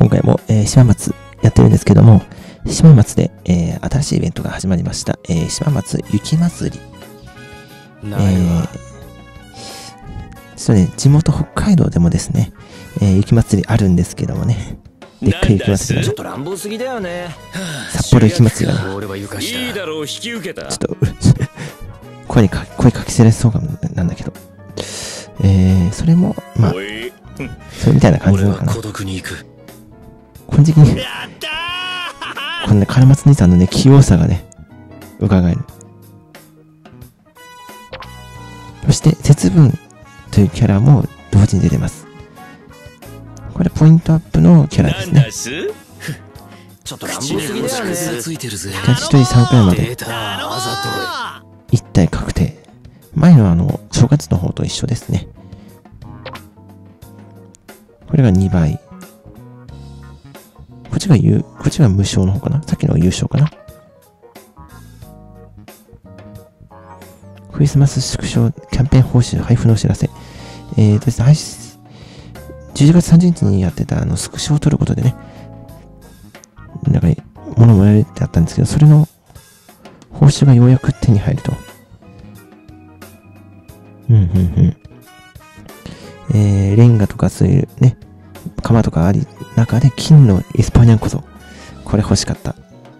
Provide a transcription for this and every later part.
今回も、島松やってるんですけども、島松で、新しいイベントが始まりました。島松雪まつり。ちょっとね、地元北海道でもですね、雪まつりあるんですけどもね、でっかい雪まつりがね、 ちょっと乱暴すぎだよね。 札幌雪まつりがね、 いいだろう、引き受けた。 ちょっと声かきせられそうなんだけど、それもまあそれみたいな感じなのかな。この時期にこのね、カラマツ兄さんのね、器用さがね伺える。そして節分というキャラも同時に出てます。これポイントアップのキャラですね。 ちょっと乱暴すぎだよね。 キャッチ1人3回まで1体確定。前の正月の方と一緒ですね。これが2倍。こっちが無償の方かな。さっきのが優勝かな。クリスマス縮小キャンペーン報酬配布のお知らせ。ですね、11月30日にやってたスクショを取ることでね、なんか物もらえるってあったんですけど、それの報酬がようやく手に入ると。レンガとかそういうね、鎌とかあり中で金のエスパーニャンこそ、これ欲しかった。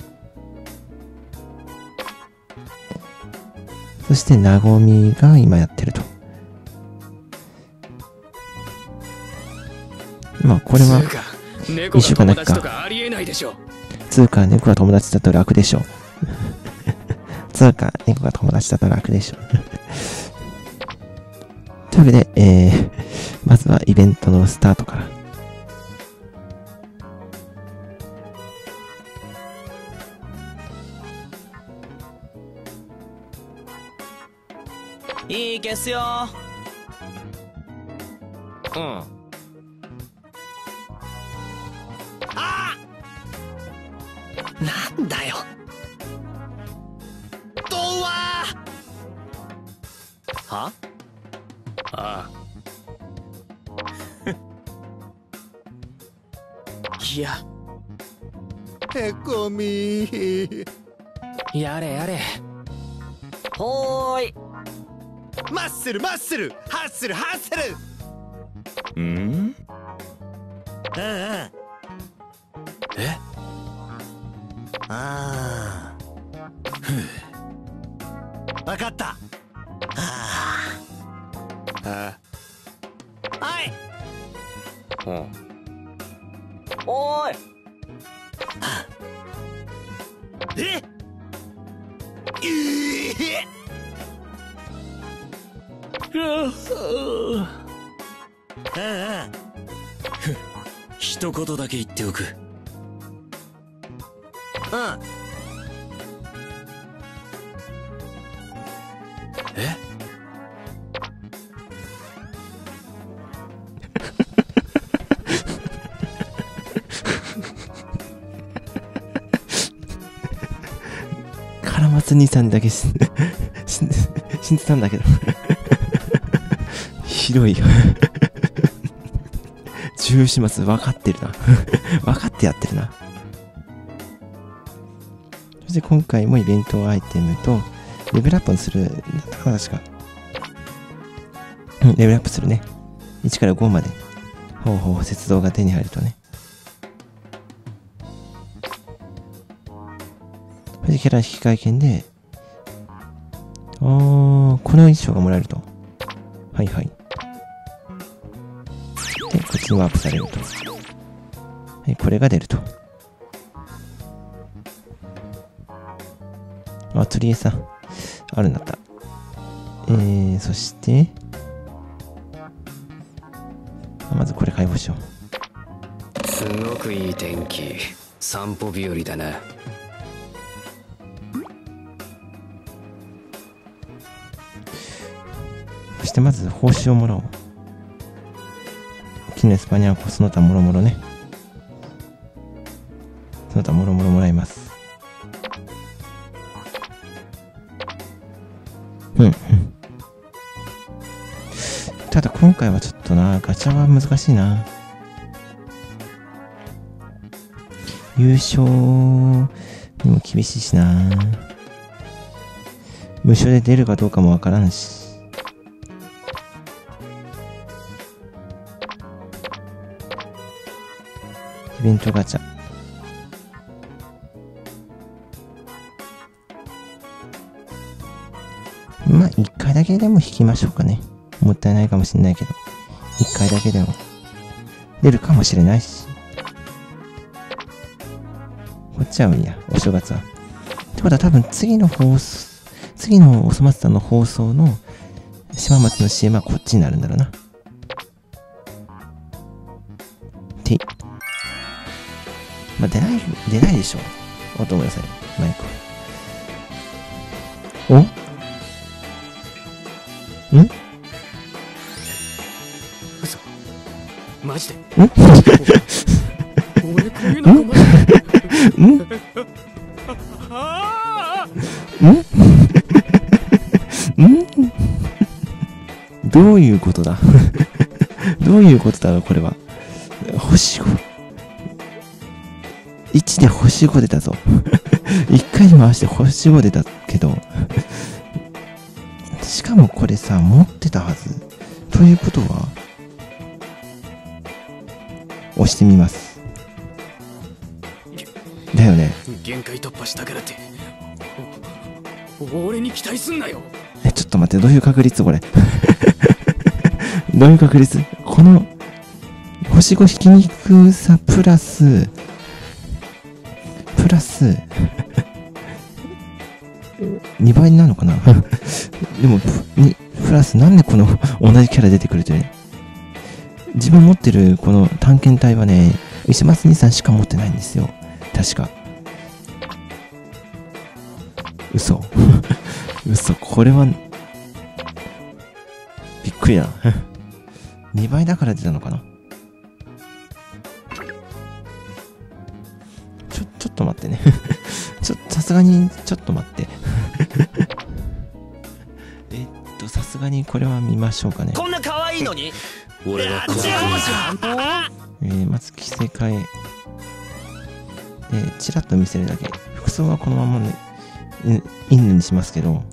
そしてなごみが今やってると。まあこれは一週間だけか。つうか猫が友達だと楽でしょ。つうか猫が友達だと楽でしょ。というわけで、まずはイベントのスタートから。 いい消すよ。なんだよ。童話は？いや。 へこみ。 やれやれ。ほーい。 マッスルハッスル。わかった。はい。 おーい。 一言だけ言っておく。 カラマツ兄さんだけ死んでたんだけど。ひどいよ。重始末分かってるな。分かってやってるな。そして今回もイベントアイテムと、レベルアップする、確か。レベルアップするね。1から5まで。雪道が手に入るとね。そしてキャラ引換券で、この衣装がもらえると。はい。で、こっちにワープされると。はい、これが出ると。釣り餌あるんだった。そして、まずこれ解放しよう。すごくいい天気。散歩日和だな。 そしてまず報酬をもらおう。金のエスパニアコその他もろもろね。その他もろもろもらいます。ただ今回はちょっとな、ガチャは難しいな。 優勝にも厳しいしな。無償で出るかどうかもわからんし。イベントガチャ。まあ、一回だけでも引きましょうかね。もったいないかもしれないけど。一回だけでも。出るかもしれないし。こっちは無理や。お正月は。ってことは多分次のおそ松さんの放送の島松の CM はこっちになるんだろうな。まあ、出ないでしょ。おとごめんなさい。マイク。おん嘘マジでん俺こういうの困るどういうことだどういうことだろうこれは。星5。1で星5出たぞ。1回回して星5出たけど。しかもこれさ、持ってたはず。ということは、押してみます。だよね。 限界突破したからって俺に期待すんなよ。 ちょっと待って、どういう確率これ。どういう確率この、星5引きにくさプラス、2倍になるのかなでも、プラスなんでこの同じキャラ出てくるとね。自分持ってるこの探検隊はね、石松兄さんしか持ってないんですよ。確か。嘘。嘘、これは、びっくりだ。2倍だから出たのかな。ちょっと待ってね。さすがに、ちょっと待って。さすがにこれは見ましょうかね。 こんな可愛いのに俺はこまず着せ替え。で、チラッと見せるだけ。服装はこのままね、犬にしますけど。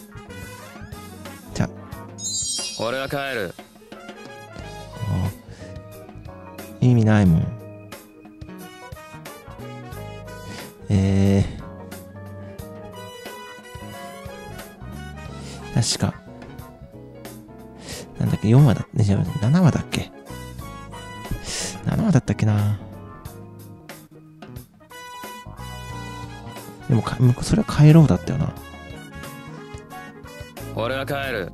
じゃあ。 俺は帰る。 意味ないもん。確か。なんだっけ、4話だっけ、7話だっけ ?7 話だったっけな。でもそれは帰ろうだったよな。 俺は帰る。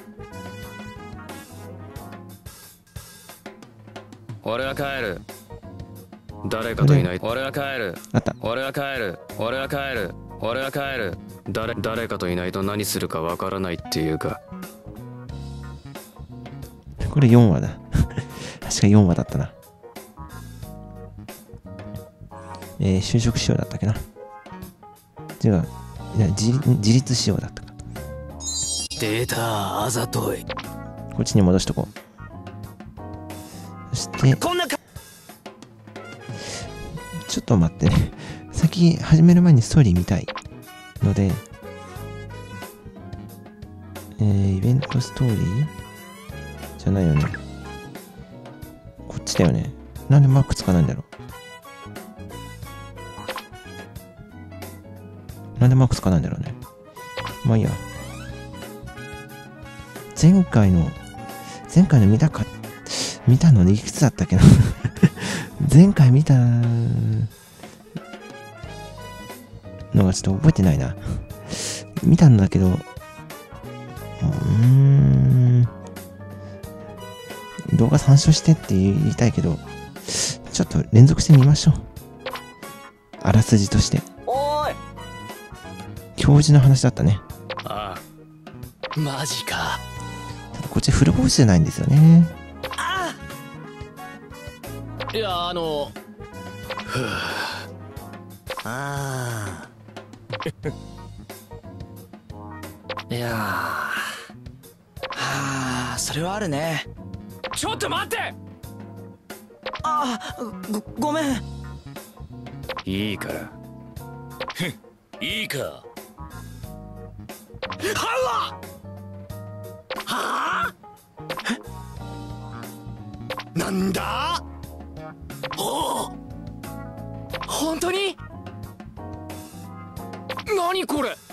俺は帰る。誰かといない。俺は帰る。 あった。 俺は帰る。俺は帰る。俺は帰る。誰かといないと何するかわからないっていうか。 これ4話だ。確か4話だったな。就職仕様だったっけな。違う。自立仕様だったか。 出たあざとい。 こっちに戻しとこう。そしてこんなちょっと待ってね。先始める前にストーリー見たいので、イベントストーリーじゃないよね。こっちだよね。なんでマークつかないんだろう。なんでマークつかないんだろうね。まあいいや。前回の見たのでいくつだったっけな。前回見たのがちょっと覚えてないな。見たんだけど、動画参照してって言いたいけど、ちょっと連続してみましょう。あらすじとして。 おい教授の話だったね。 ああマジか。 ただこっちフルボイスじゃないんですよね。 いやいやそれはあるね。 ちょっと待って。 ごめん。 いいから。 いいか。はあなんだ。 おお、本当に？何これ。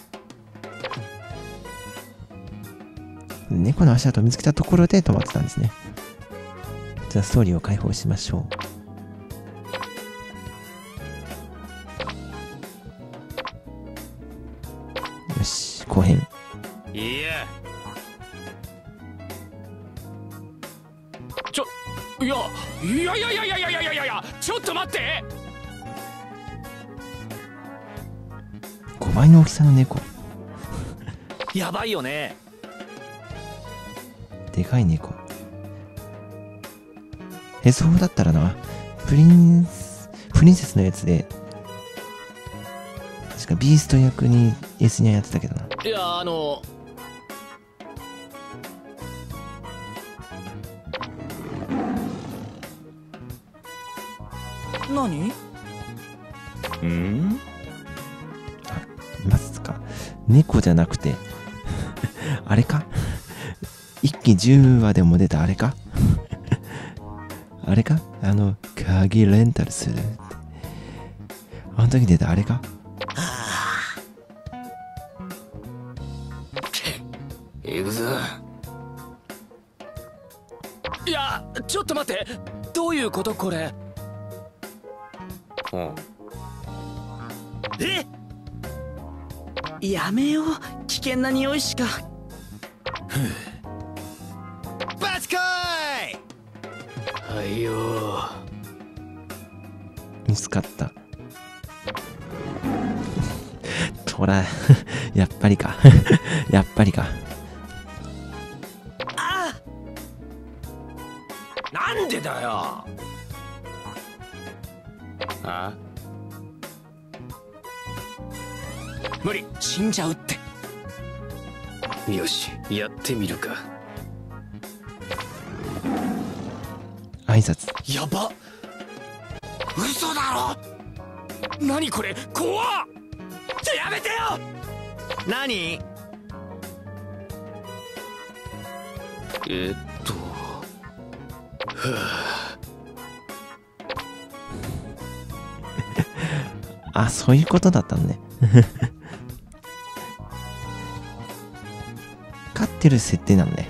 猫の足跡を見つけたところで止まってたんですね。じゃあストーリーを解放しましょう。よし、後編。 いや、 いや、ちょっと待って。 5倍の大きさの猫。 やばいよね。 でかい猫。ヘソだったらな、プリンセスのやつで、確かビースト役にエスニャやってたけどな。 いや、何？ まさか猫じゃなくてあれか一気10話でも出たあれかあれか鍵レンタルするってあの時出たあれか。 行くぞ。 いや、ちょっと待って。どういうことこれ。やめよう、危険な匂いしか。 バチコイ。 はいよ。 見つかったトラやっぱりかやっぱりか。 ああ、なんでだよ。 あ、 無理、死んじゃうって。 よし、やってみるか。 挨拶。 やば。嘘だろ。何これ、怖っ。やめてよ。 何？ あ、そういうことだったのね飼ってる設定なのね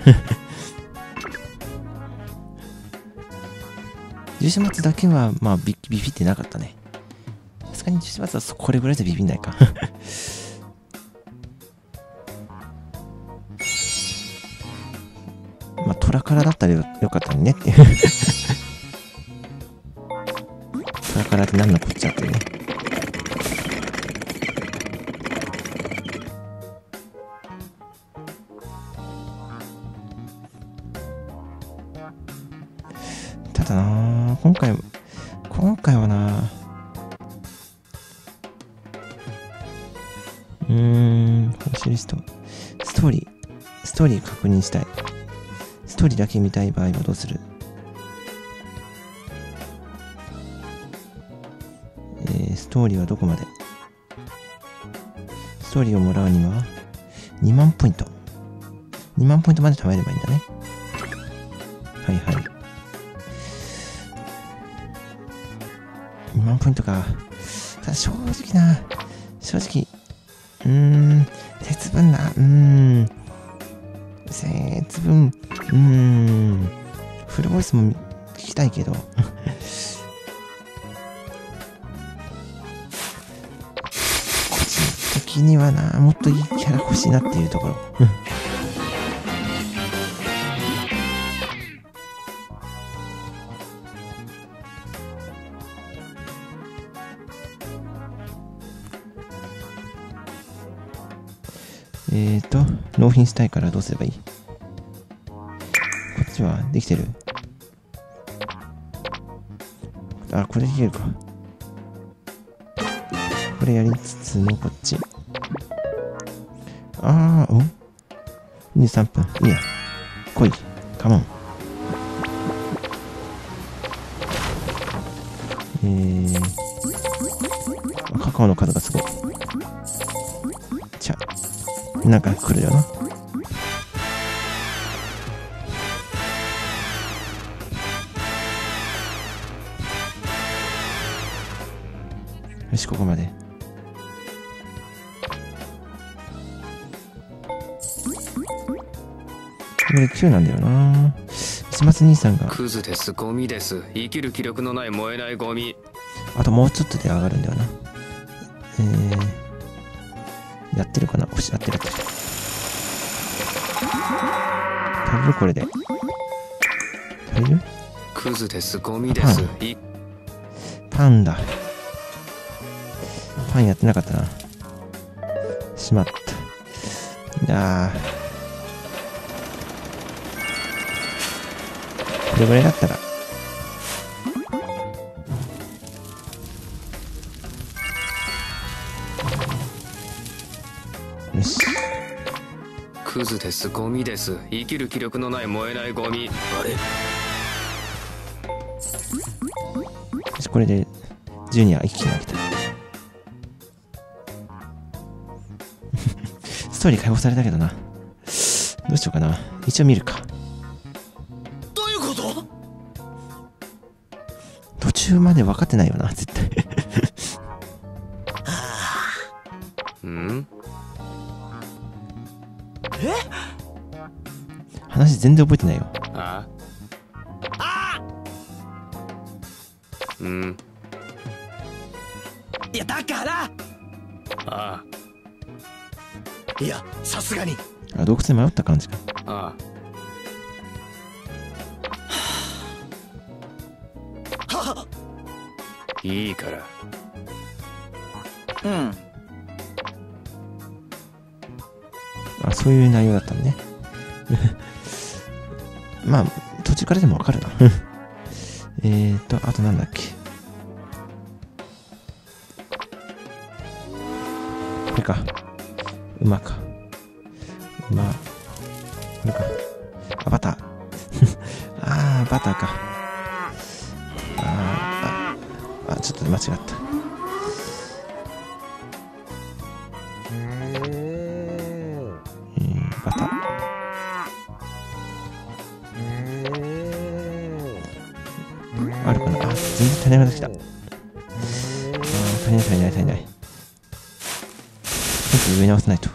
十四松だけはまあビビってなかったね。さすがに十四松はこれぐらいじゃビビんないかまあトラからだったらよかったねっていうトラからって何のこっちゃっていうね。ただな今回はな星リストストーリー確認したい。ストーリーだけ見たい場合はどうする？ストーリーはどこまで？ストーリーをもらうには2万ポイント。2万ポイントまで貯めればいいんだね。はいはい。2万ポイントか。ただ正直、節分フルボイスも聞きたいけど個人的にはな、もっといいキャラ欲しいなっていうところ納品したいからどうすればいい？こっちはできてる？あ、これできるか。これやりつつのこっち。23分。いいや。来い。カモン。 カカオの数がすごい。なんか来るよな。よし、ここまで。これ9なんだよな。石松兄さんが。 クズです、ゴミです。生きる気力のない燃えないゴミ。 あともうちょっとで上がるんだよな。やってるかな。おし、やってる。足りるこれで。足りる？ クズです、ゴミです。 パンだ。パンやってなかったな。しまった。これぐらいだったら。よし。 クズです、ゴミです。生きる気力のない燃えないゴミ。あれ？ よし、これでジュニア一気に開けた。ストーリー解放されたけどな。どうしようかな。一応見るか。 どういうこと？ 途中まで分かってないよな、絶対。 ん？ 話全然覚えてないよ。 いや、だからいや、さすがに洞窟で迷った感じか。 いいから。 そういう内容だったんね。まあ途中からでもわかるな。あとなんだっけ。これか。馬か。馬。これか。バター。バターか。ちょっと間違った。バター。あるかな。全然足りなくなってきた。足りない。ちょっと上に合わせないと。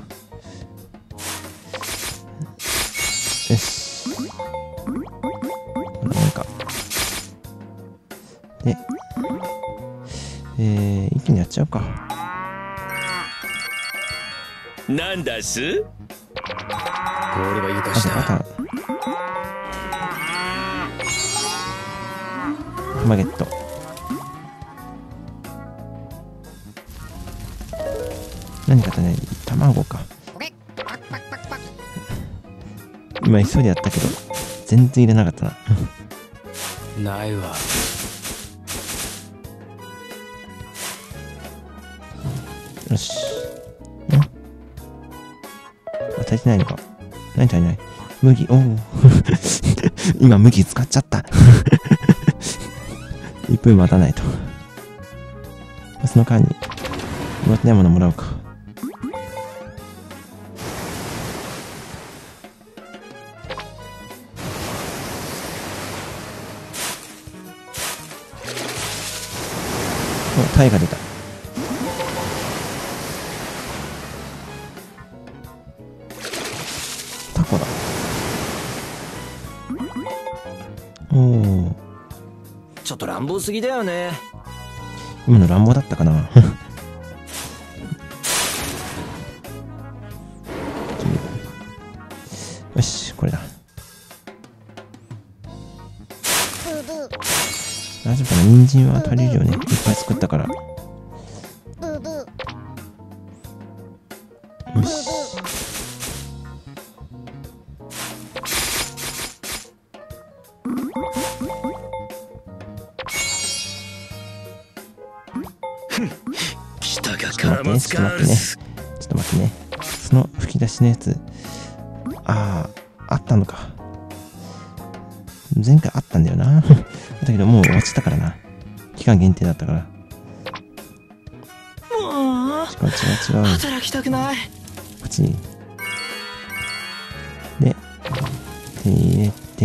よし。なんか。で、一気にやっちゃうか。 なんだす？ 俺は床下。 ハマゲット。何かとね、卵か。今急いでやったけど全然入れなかったな。 ないわ。 よし。足りてないのか。何足りない？麦。今麦使っちゃった。1分待たないと。その間にもらってないものもらおうか。タイが出た。タコだ。 ちょっと乱暴すぎだよね。 今の乱暴だったかな。よし、これだ。大丈夫かな。人参は足りるよね。いっぱい作ったから。よし。 北がちょっと待ってね。その吹き出しのやつ。あったのか。前回あったんだよな。だけどもう終わっちゃったからな。期間限定だったから。 違う。 働きたくない。 こっち。で、手に入れて。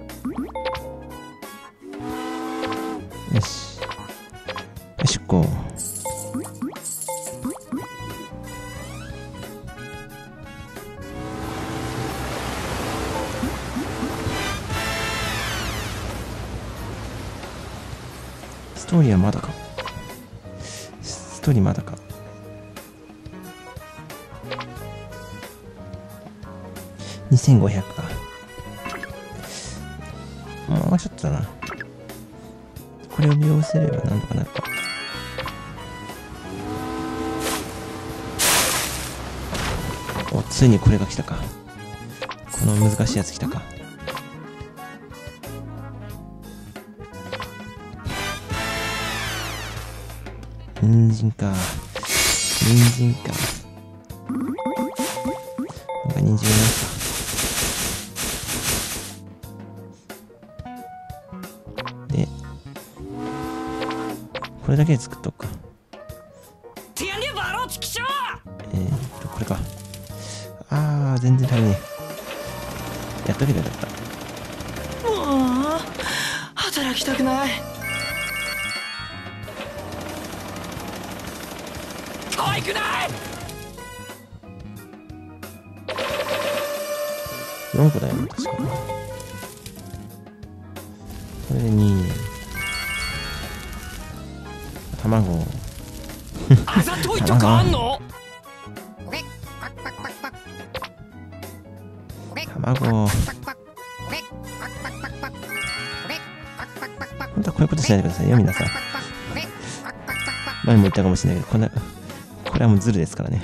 よし。出航。ストーリーはまだか。ストーリーまだか。2500か。もうちょっとだな。これを利用すればなんとかなるか。お、ついにこれが来たか。この難しいやつ来たか。人参か。人参か。なんか人参入れますか。で、これだけで作っとくか。これか。全然足りねえ。やっとけばよかった。 もう働きたくない。 可愛くない。 4個だよね、確かに。これで2。卵。 あざといとかあんの？ 卵。本当はこういうことしないでくださいよ、皆さん。前も言ったかもしれないけど、これはもうズルですからね。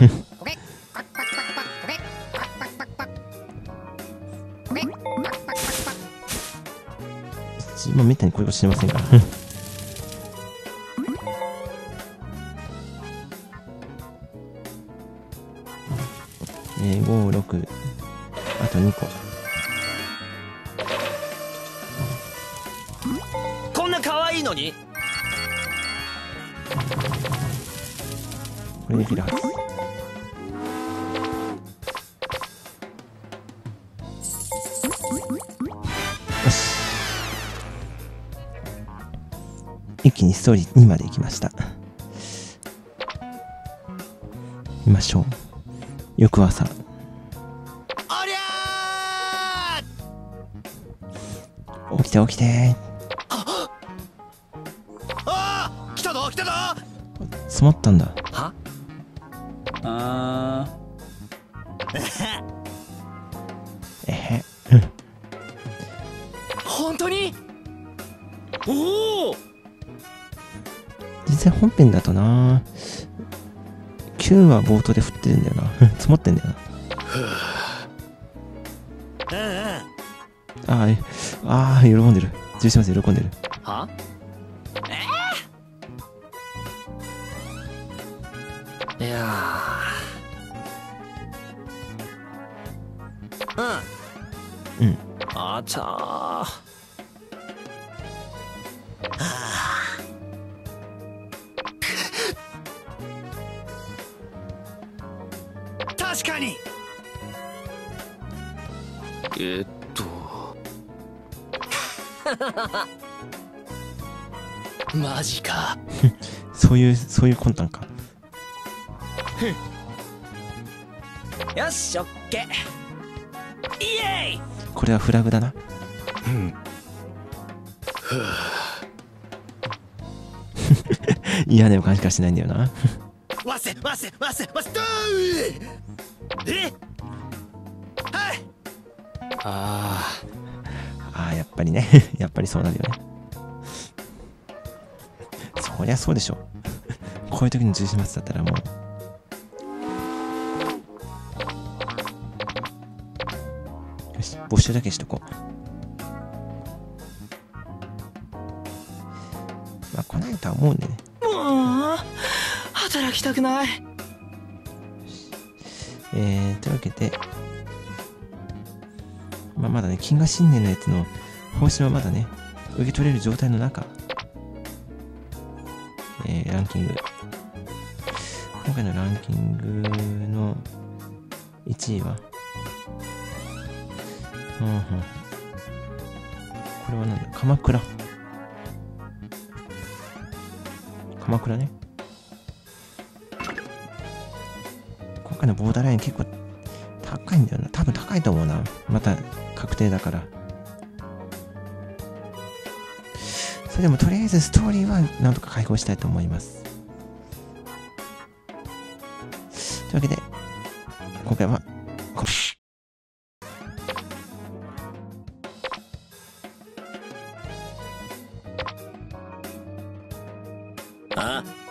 めったにこういうことしてませんから。5、6、あと2個。 こんな可愛いのに。 これできるはず。よし。一気にストーリー2まで行きました。見ましょう。翌朝。 ありゃ起きて起きて。 来たぞ来たぞ。 積もったんだ。 はえへ。 本当に。おお。 実際本編だとな、9は冒頭で降ってるんだよな。積もってんだよな。喜んでる。11マス喜んでる。 はいやうんあちゃ確かに。マジか。 そういう魂胆か。 よし、オッケー。イエーイ。 これはフラグだな。嫌な予感しかしないんだよな。 わせどー。 やっぱりね。やっぱりそうなるよね。そりゃそうでしょ。こういう時の11マスだったらもう。よし、募集だけしとこう。まあ来ないとは思うんでね。 もう働きたくない。 というわけで、まだね、金河新年のやつの報酬はまだね、受け取れる状態の中、ランキング。 今回のランキングの1位は、これは何だ、鎌倉ね。今回のボーダーライン結構高いんだよな。多分高いと思うな。また確定だから。それでもとりあえずストーリーはなんとか開放したいと思います。というわけで今回はあ